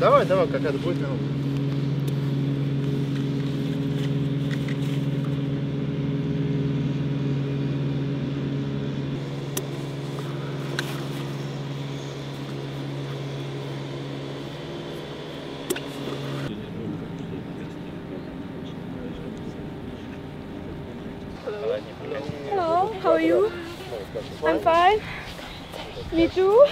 Давай, какая-то будет минута. Hello, how are you? I'm fine. Me too.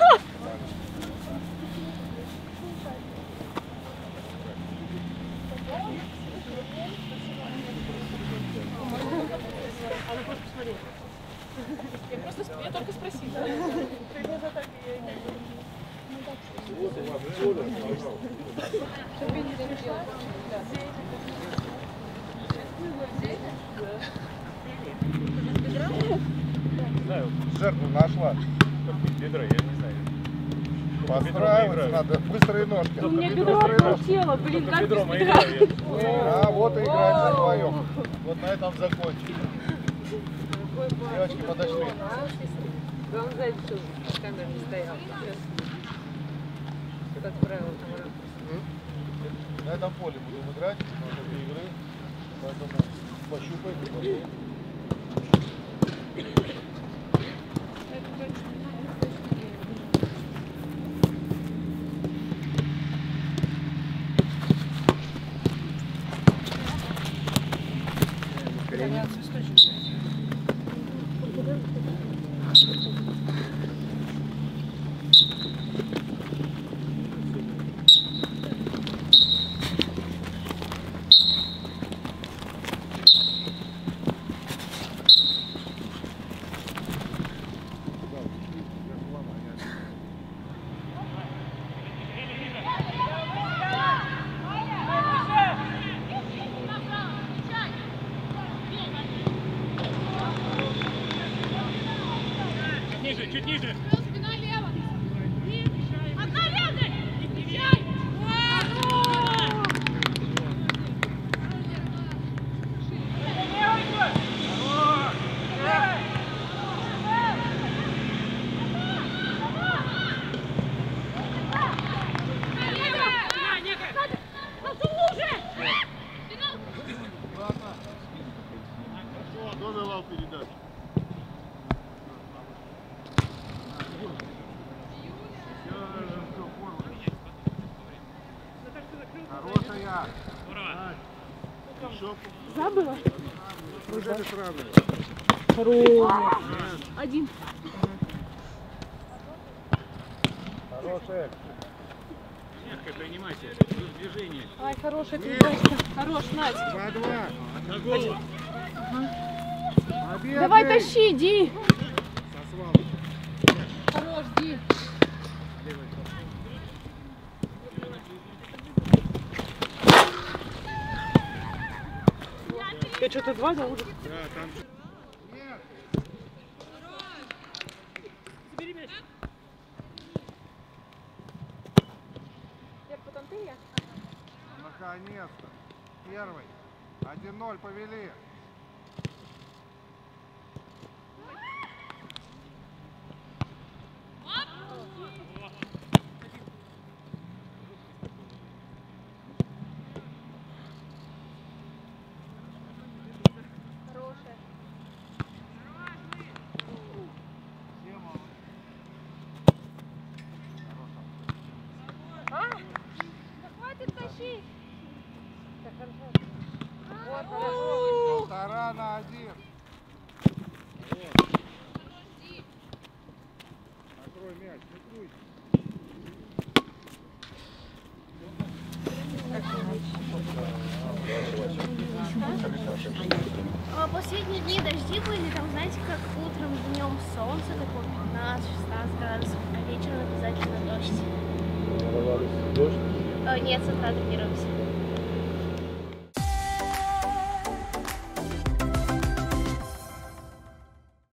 Я только спросила. Жертву нашла. Бедро, я не знаю. Подстраиваться надо, быстрые ножки. У меня бедро отлетело, блин, как без бедра. А вот и играть вдвоем. Вот на этом закончили. Девочки подошли. Главное, знаете, что камера не стояла. Как правило, там. На этом поле будем играть, у нас 2 игры, поэтому пощупайте. Чуть ниже. Спина лево. Одна рядом. Кто давал передачу? Хорошая. Забыла? Неужели сразу? Хорош. Один. Хорошая. Мягко принимайте. Движение. Ай, хорошая передачка. Хорош, Надь. 2-2. На голову. Давай тащи, Ди. Со свалки. Хорош, Ди. Я что-то 2 за уже. Да, там. Нет. Забери мяч. Я потом ты я. Наконец-то. Первый. 1-0 повели. Хватит тащить. Полтора на 1. Накрой мяч, накрой. Последние дни дожди были, там, знаете, как утром, днем солнце такое 15-16 градусов, а вечером обязательно дождь. Дождь? Нет, с утра тренируемся.